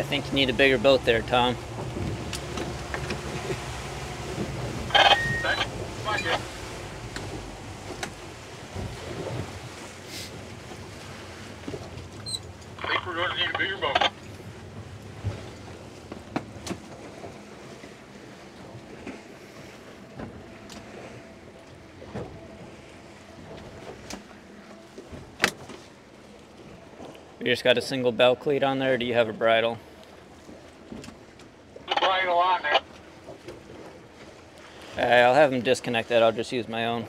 I think you need a bigger boat there, Tom. I think we're going to need a bigger boat. You just got a single bell cleat on there, or do you have a bridle? The bridle on there. I'll have them disconnect that. I'll just use my own.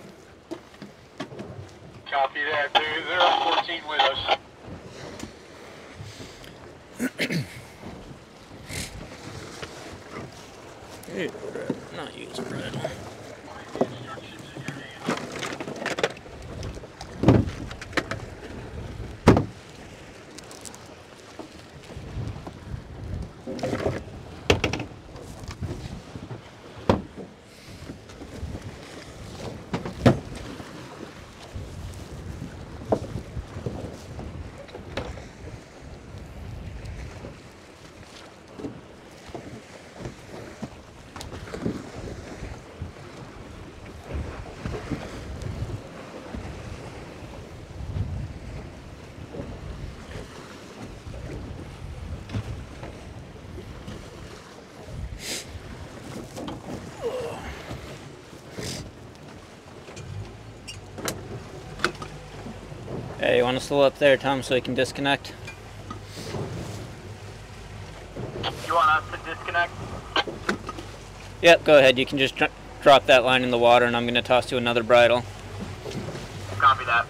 Copy that, dude. They're on 14 with us. Not use a bridle. Hey, you want to slow up there, Tom, so you can disconnect? You want us to disconnect? Yep, go ahead. You can just drop that line in the water, and I'm going to toss you another bridle. Copy that.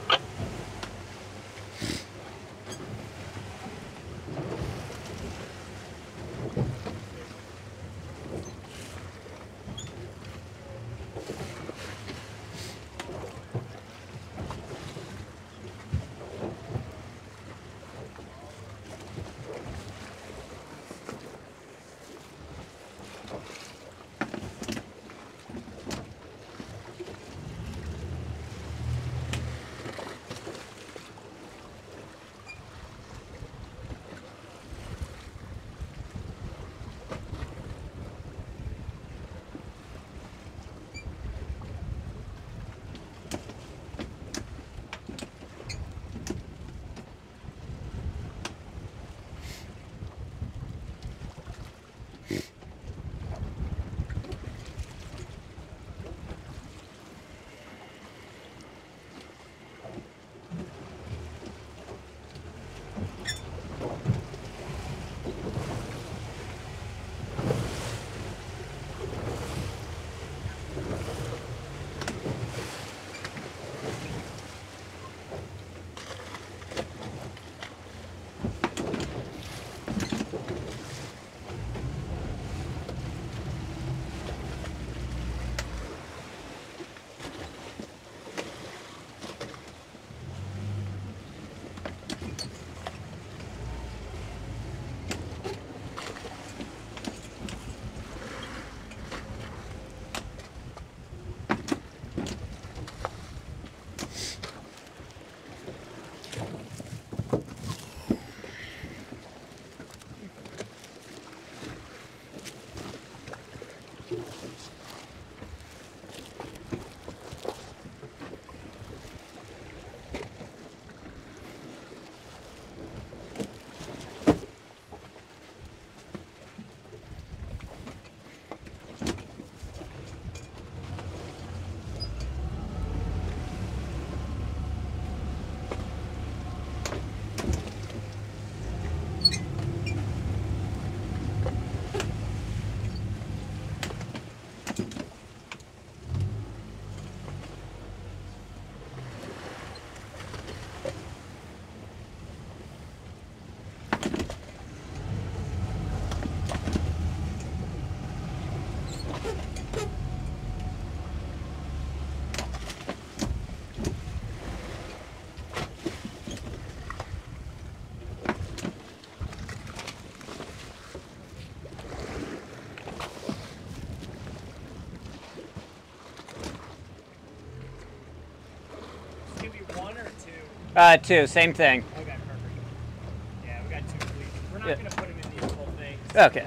Two, same thing. Okay, perfect. Yeah, we got two fleets. We're not going to put them in the full thing. Okay.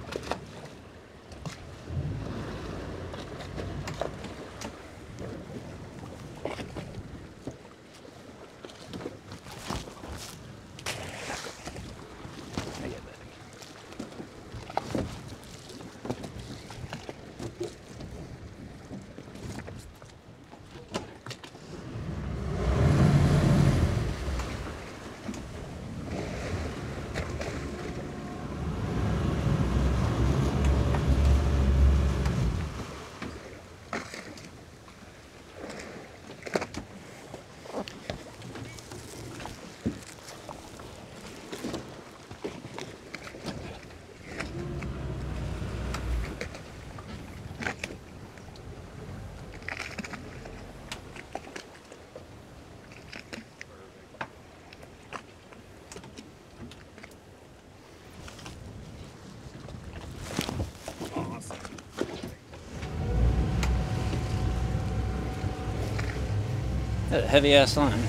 That heavy ass line.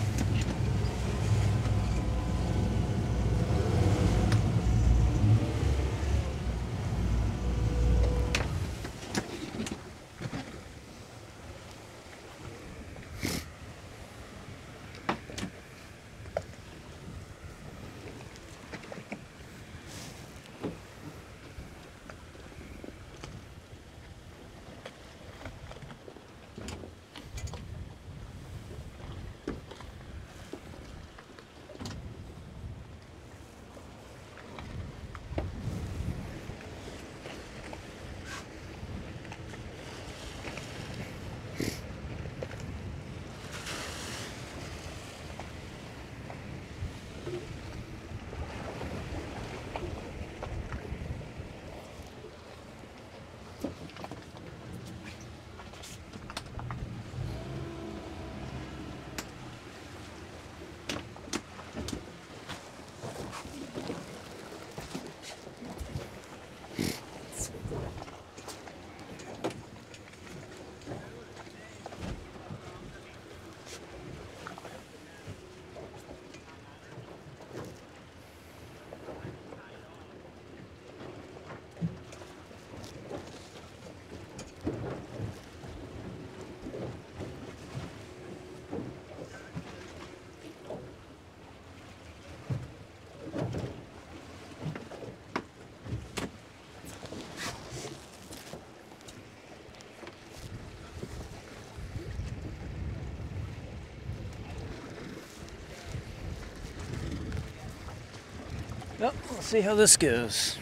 Well, let's see how this goes.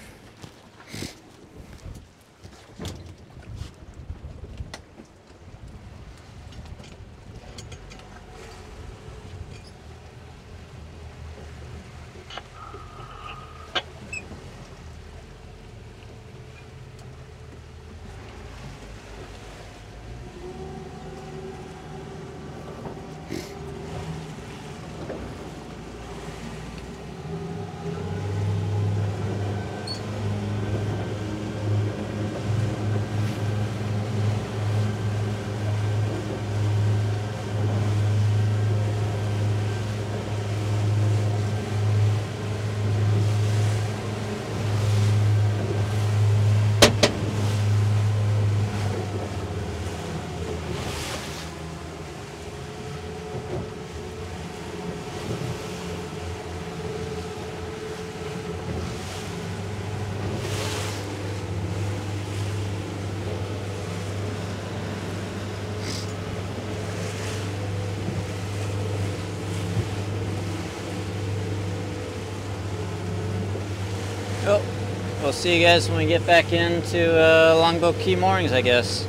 Well, we'll see you guys when we get back into Longboat Key moorings, I guess.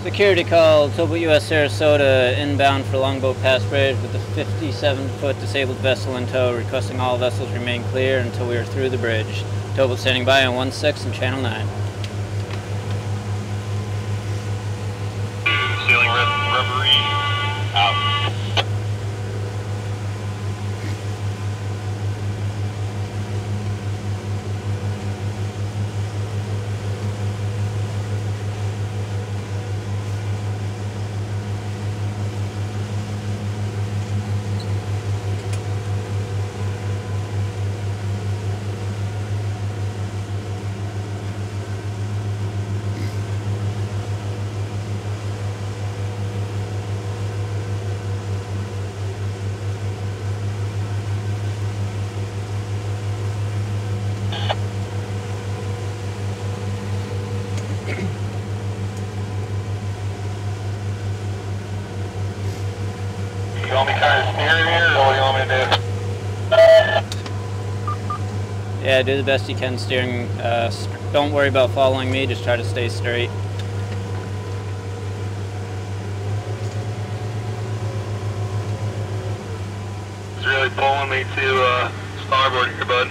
Security call, TowBoat US Sarasota, inbound for Longboat Pass Bridge with a 57-foot disabled vessel in tow, requesting all vessels remain clear until we are through the bridge. TowBoat standing by on 16 and Channel 9. Sailing referee out. You want me kind of steering here, or what do you want me to do? Yeah, do the best you can steering. Don't worry about following me, just try to stay straight. It's really pulling me to starboard here, bud.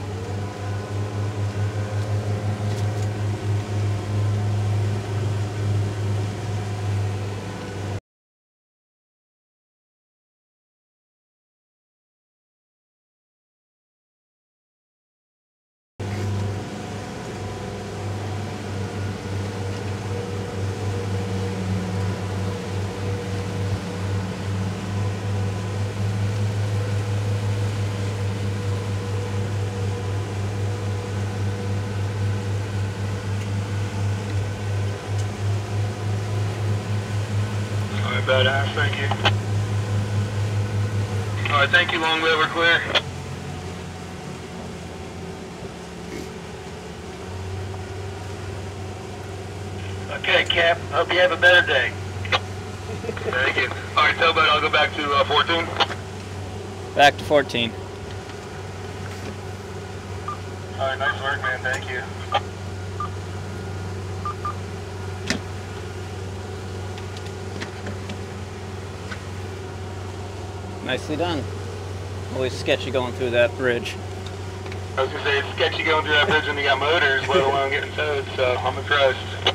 Badass, thank you. Alright, thank you, Longboat, we're clear. Okay, Cap, hope you have a better day. Thank you. Alright, TowBoat, I'll go back to 14. Back to 14. Alright, nice work, man, thank you. Nicely done. Always sketchy going through that bridge. I was gonna say, it's sketchy going through that bridge when you got motors, let alone getting towed, so I'm impressed.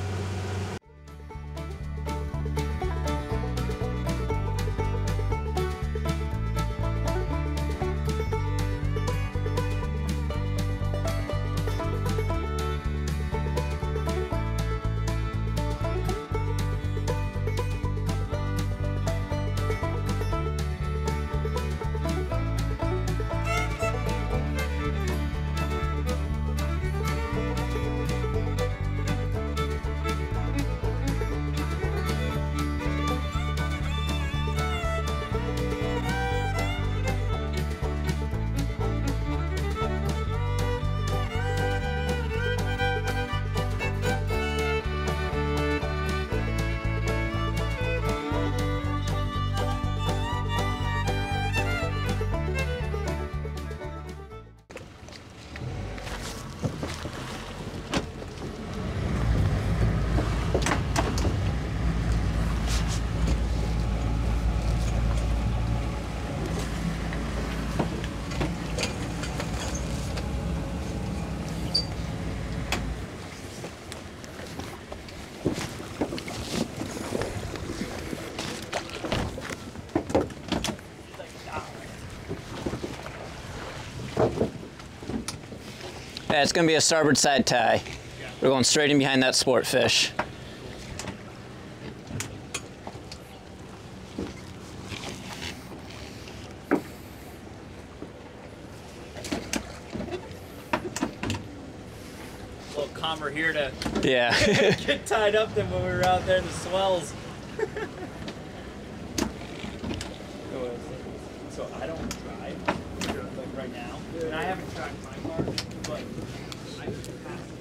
Yeah, it's going to be a starboard side tie. We're going straight in behind that sport fish. A little calmer here to get tied up than when we were out there in the swells. So I don't drive, like right now. And I haven't tracked my car, but I just have to.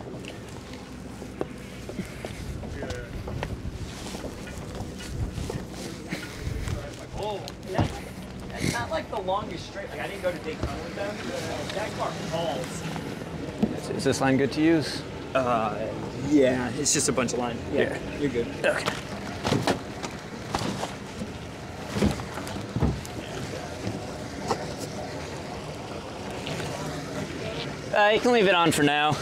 Oh, that's not like the longest straight. Like I didn't go to Daytona with them. That car falls. Is this line good to use? Yeah, it's just a bunch of line. Yeah, you're good. Okay. You can leave it on for now.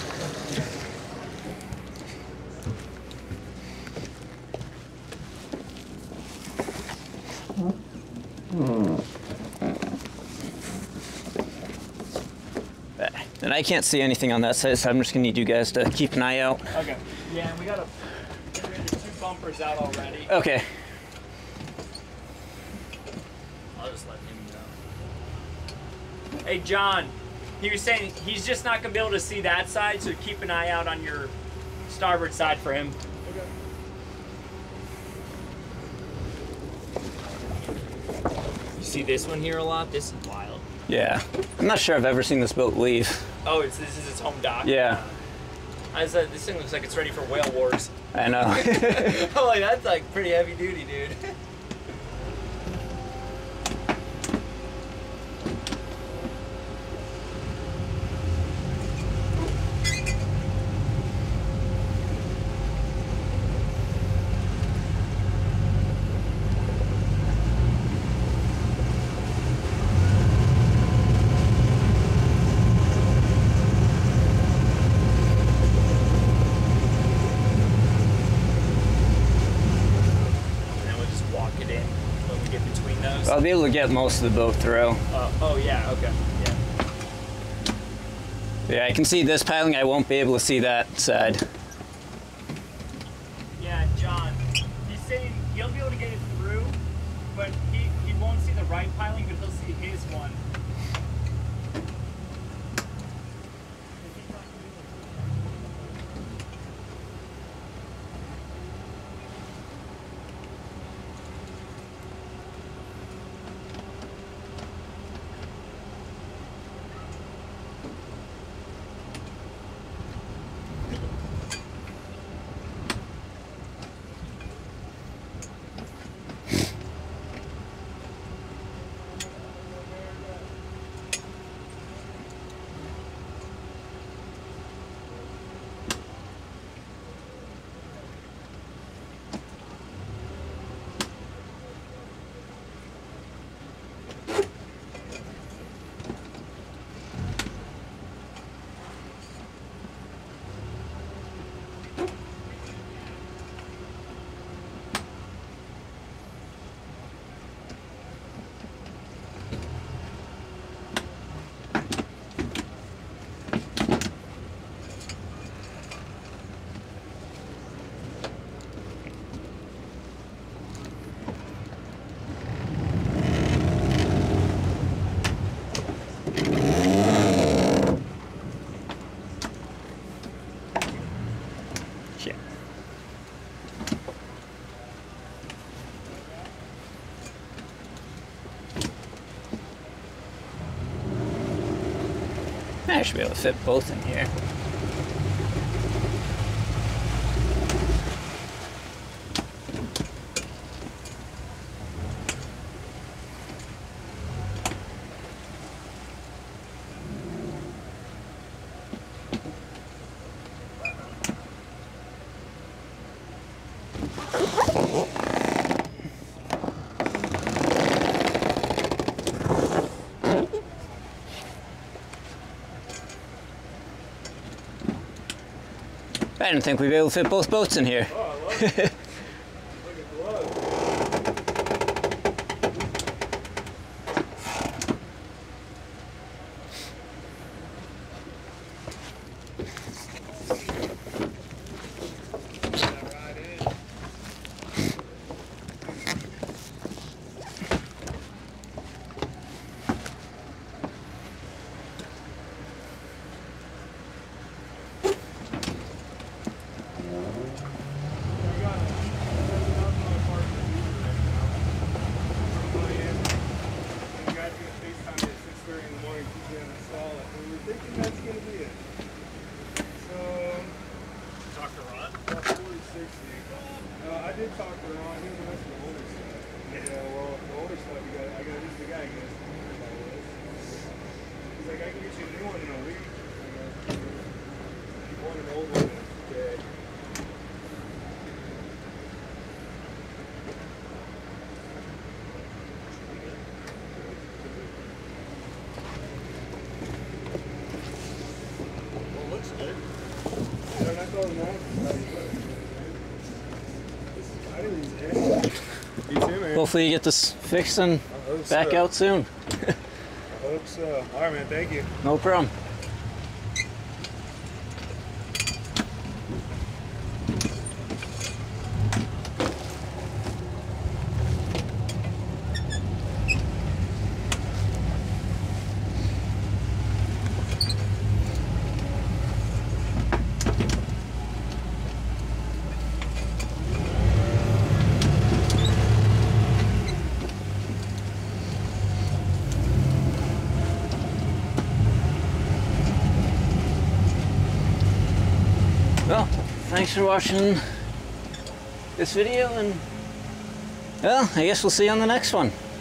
And I can't see anything on that side, so I'm just gonna need you guys to keep an eye out. Okay. Yeah, and we got 2 bumpers out already. Okay. I'll just let him go. Hey, John, he was saying he's just not gonna be able to see that side, so keep an eye out on your starboard side for him. Okay. You see this one here a lot? This is wild. Yeah. I'm not sure I've ever seen this boat leave. Oh, this is its home dock? Yeah. I said, this thing looks like it's ready for whale wars. I know. I'm like, that's like pretty heavy duty, dude. I'll be able to get most of the boat through. Oh yeah, okay, yeah. Yeah, I can see this piling, I won't be able to see that side. Yeah, John, he's saying he'll be able to get it through, but he won't see the right piling, but he'll see his one. I should be able to fit both in here. I didn't think we'd be able to fit both boats in here. Oh, I love it. Look at the glove. Right in. I did talk to Ron. He was the rest of the older stuff. Yeah, well, the older stuff, I got this the guy, I guess. He's like, I can get you a new one in a week. You want an old one that's dead. wasn't that. I didn't use it. You too, man. Hopefully you get this fixed and I hope back so. out soon. I hope so. All right, man. Thank you. No problem. Well, thanks for watching this video, and well, I guess we'll see you on the next one.